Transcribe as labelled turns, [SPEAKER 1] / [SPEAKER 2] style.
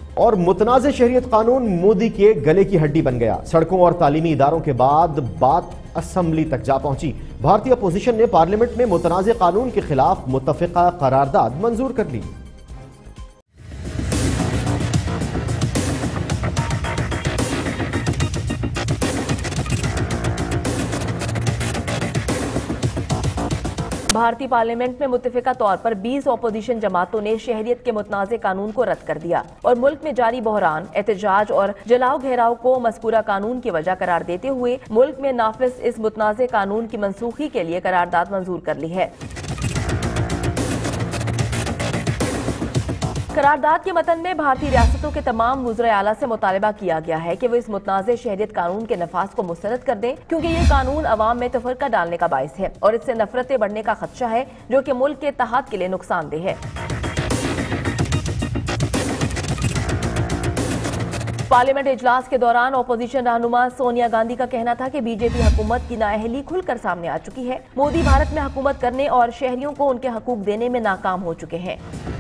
[SPEAKER 1] और मुतनाज़ शहरियत कानून मोदी के गले की हड्डी बन गया। सड़कों और तालीमी इदारों के बाद बात असेंबली तक जा पहुंची। भारतीय अपोजिशन ने पार्लियामेंट में मुतनाज़ कानून के खिलाफ मुत्तफ़िका करारदाद मंजूर कर ली।
[SPEAKER 2] भारतीय पार्लियामेंट में मुत्तफिका तौर पर 20 अपोजिशन जमातों ने शहरियत के मुतनाज़े कानून को रद्द कर दिया और मुल्क में जारी बहरान, एहतजाज और जलाओ घेराव को मज़कूरा कानून की वजह करार देते हुए मुल्क में नाफिज इस मुतनाज़े कानून की मनसूखी के लिए करारदाद मंजूर कर ली है। करारदाद के मतन में भारतीय रियासतों के तमाम वुज़राए आला से मुतालबा किया गया है कि वो इस मुतनाज़े शहरियत कानून के नफाज को मुस्तरद कर दें, क्योंकि ये कानून अवाम में तफरका डालने का बाइस है और इससे नफरतें बढ़ने का खदशा है, जो कि मुल्क के इत्तेहाद के लिए नुकसानदेह है। पार्लियामेंट इजलास के दौरान अपोजिशन रहनुमा सोनिया गांधी का कहना था कि बीजेपी हुकूमत की नाअहली खुलकर सामने आ चुकी है। मोदी भारत में हुकूमत करने और शहरियों को उनके हकूक देने में नाकाम हो चुके हैं।